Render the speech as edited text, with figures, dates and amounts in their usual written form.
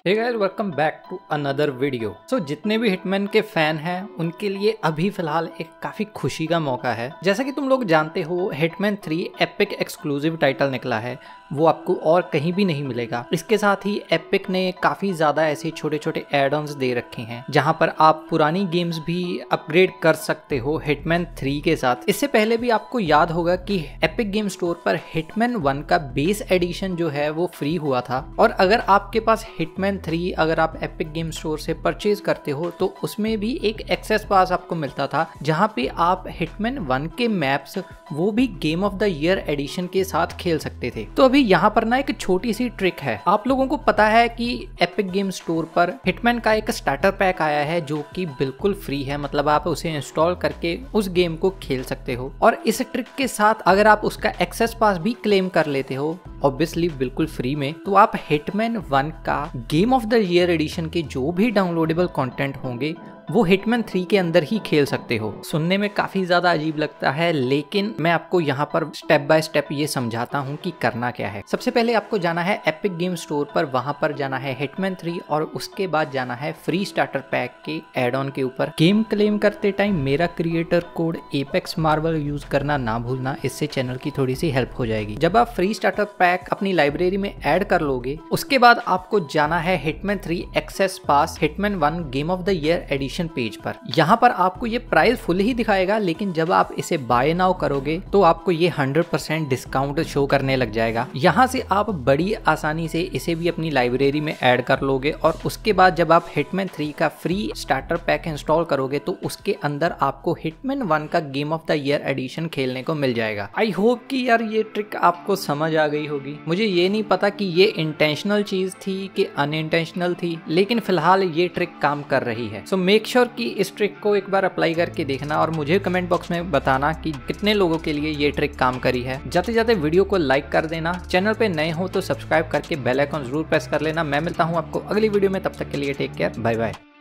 Hey guys, welcome back to another video. So जितने भी hitman के फैन हैं उनके लिए अभी फिलहाल एक काफी खुशी का मौका है। जैसा कि तुम लोग जानते हो, हिटमैन 3 एपिक एक्सक्लूसिव टाइटल निकला है, वो आपको और कहीं भी नहीं मिलेगा। इसके साथ ही एपिक ने काफी ज्यादा ऐसे छोटे छोटे एड ऑन्स दे रखे हैं जहां पर आप पुरानी गेम्स भी अपग्रेड कर सकते हो हिटमैन 3 के साथ। इससे पहले भी आपको याद होगा कि एपिक गेम स्टोर पर हिटमैन 1 का बेस एडिशन जो है वो फ्री हुआ था, और अगर आपके पास हिटमैन 3 अगर आप एपिक गेम स्टोर से परचेज करते हो तो उसमें भी एक एक्सेस पास आपको मिलता था, जहां पे आप हिटमैन 1 के मैप्स वो भी game of the year edition के साथ खेल सकते थे। तो अभी यहाँ पर ना एक छोटी सी ट्रिक है। आप लोगों को पता है कि एपिक गेम स्टोर पर हिटमैन का एक स्टार्टर पैक आया है जो कि बिल्कुल फ्री है, मतलब आप उसे इंस्टॉल करके उस गेम को खेल सकते हो। और इस ट्रिक के साथ अगर आप उसका एक्सेस पास भी क्लेम कर लेते हो, ऑब्वियसली बिल्कुल फ्री में, तो आप हिटमैन 1 का game of the year edition के जो भी डाउनलोडेबल कंटेंट होंगे वो हिटमैन 3 के अंदर ही खेल सकते हो। सुनने में काफी ज्यादा अजीब लगता है, लेकिन मैं आपको यहाँ पर स्टेप बाय स्टेप ये समझाता हूँ कि करना क्या है। सबसे पहले आपको जाना है एपिक गेम स्टोर पर, वहां पर जाना है हिटमैन 3 और उसके बाद जाना है फ्री स्टार्टर पैक के एड ऑन के ऊपर। गेम क्लेम करते टाइम मेरा creator code Apex Marvel use करना ना भूलना, इससे चैनल की थोड़ी सी हेल्प हो जाएगी। जब आप फ्री स्टार्टर पैक अपनी लाइब्रेरी में ऐड कर लोगे, उसके बाद आपको जाना है Hitman 3 access pass Hitman 1 game of the year edition page पर। यहाँ पर आपको ये प्राइस फुल ही दिखाएगा, लेकिन जब आप इसे बाय नाउ करोगे तो आपको ये 100% डिस्काउंट शो करने लग जाएगा। यहाँ से आप बड़ी आसानी से इसे भी अपनी लाइब्रेरी में ऐड कर लोगे, और उसके बाद जब आप हिटमैन 3 का फ्री स्टार्टर पैक इंस्टॉल करोगे तो उसके अंदर आपको हिटमैन 1 का game of the year edition खेलने को मिल जाएगा। आई होप कि यार ये ट्रिक आपको समझ आ गई होगी। मुझे ये नहीं पता कि ये इंटेंशनल चीज थी कि अनइंटेंशनल थी, लेकिन फिलहाल ये ट्रिक काम कर रही है। सो मेक श्योर कि इस ट्रिक को एक बार अप्लाई करके देखना और मुझे कमेंट बॉक्स में बताना कि कितने लोगों के लिए ये ट्रिक काम करी है। जाते जाते वीडियो को लाइक कर देना, चैनल पे नए हो तो सब्सक्राइब करके बेल आइकन जरूर प्रेस कर लेना। मैं मिलता हूँ आपको अगली वीडियो में, तब तक के लिए टेक केयर, बाय बाय।